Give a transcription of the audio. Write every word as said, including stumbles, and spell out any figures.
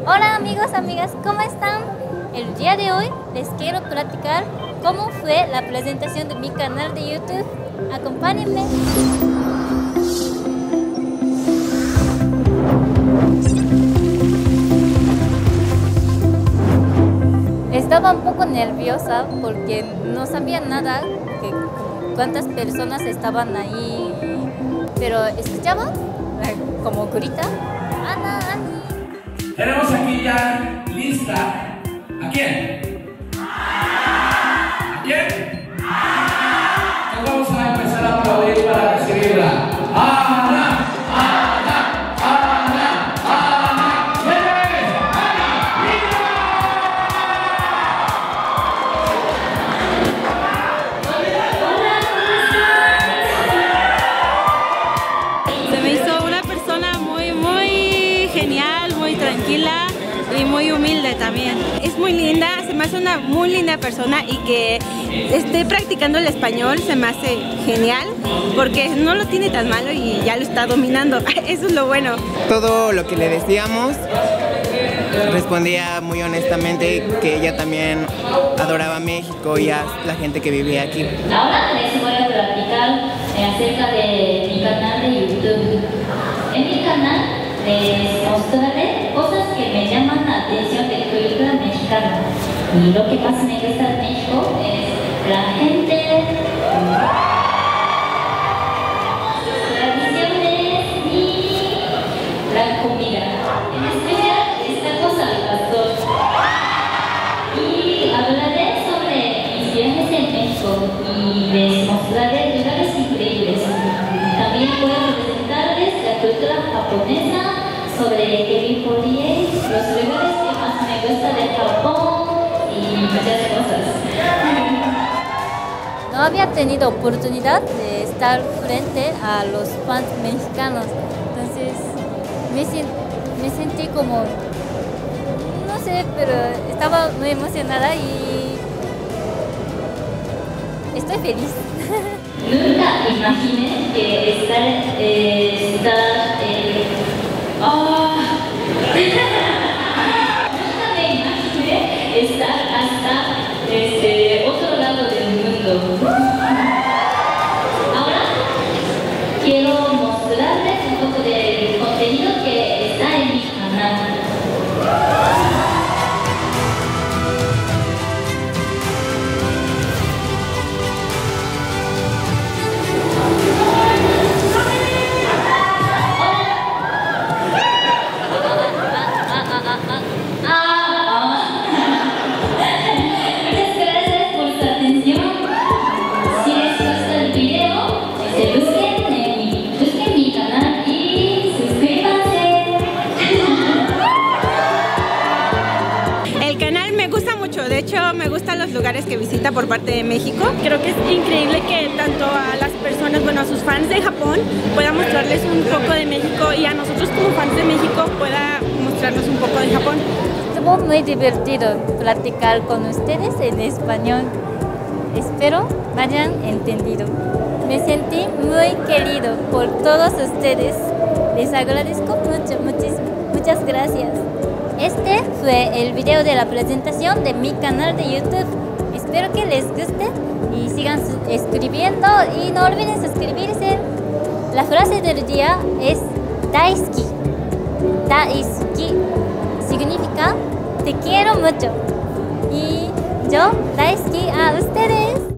Hola amigos, amigas, ¿cómo están? El día de hoy les quiero platicar cómo fue la presentación de mi canal de YouTube. Acompáñenme. Estaba un poco nerviosa porque no sabía nada, que cuántas personas estaban ahí, pero escuchaba como grita, Ana, Ani. Tenemos aquí ya lista. ¿A quién? ¿A quién? Nos vamos a empezar a aplaudir para recibirla. ¡Ana! ¡Ana! ¡Ana! ¡Ana! ¿Quién es? ¡Ana! ¡Mira! Se me hizo una persona muy, muy genial, muy tranquila y muy humilde también. Es muy linda, se me hace una muy linda persona, y que esté practicando el español se me hace genial porque no lo tiene tan malo y ya lo está dominando. Eso es lo bueno. Todo lo que le decíamos respondía muy honestamente que ella también adoraba México y a la gente que vivía aquí. Ahora les voy a platicar acerca de mi canal de YouTube. En mi canal les mostraré cosas que me llaman la atención de cultura mexicana. Y lo que más me gusta de México es la gente, sus tradiciones y la comida. En especial esta cosa del pastor. Y hablaré sobre mis viajes en México y les mostraré lugares increíbles. También voy a presentarles la cultura japonesa, sobre Kevin Poirier, los lugares que más me gusta de Japón y muchas cosas. No había tenido oportunidad de estar frente a los fans mexicanos, entonces me, sent, me sentí como, no sé, pero estaba muy emocionada y estoy feliz. Nunca imaginé que estar, eh, estar eh, oh. Nunca me imaginé estar hasta este, otro lado del mundo. Ahora quiero mostrarles un poco del contenido que está en mi canal. De hecho, me gustan los lugares que visita por parte de México. Creo que es increíble que tanto a las personas, bueno, a sus fans de Japón, pueda mostrarles un poco de México, y a nosotros como fans de México pueda mostrarnos un poco de Japón. Estuvo muy divertido platicar con ustedes en español. Espero hayan entendido. Me sentí muy querido por todos ustedes. Les agradezco mucho, muchísimo. Muchas gracias. Este fue el video de la presentación de mi canal de YouTube. Espero que les guste y sigan escribiendo y no olviden suscribirse. La frase del día es daisuki. Daisuki significa te quiero mucho. Y yo daisuki a ustedes.